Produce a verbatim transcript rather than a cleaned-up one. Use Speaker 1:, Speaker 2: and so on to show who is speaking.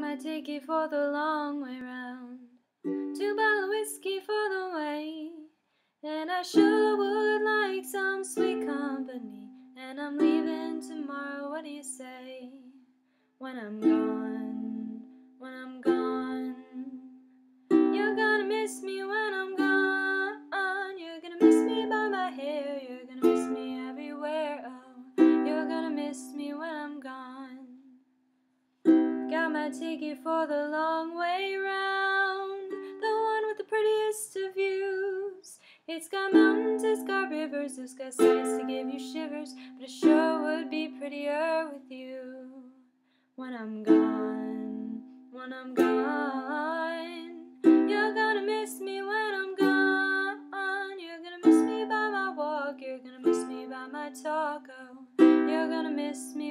Speaker 1: my ticket for the long way round. Two bottles of whiskey for the way. And I sure would like some sweet company. And I'm leaving tomorrow, what do you say? When I'm gone, when I'm gone. You're gonna miss me when I'm gone. You're gonna miss me by my hair. You're gonna miss me everywhere. Oh, you're gonna miss me when I'm gone. Got my ticket for the long way round, the one with the prettiest of views. It's got mountains, it's got rivers, it's got sights to give you shivers, but it sure would be prettier with you. When I'm gone, when I'm gone, you're gonna miss me when I'm gone. You're gonna miss me by my walk, you're gonna miss me by my talk. Oh, you're gonna miss me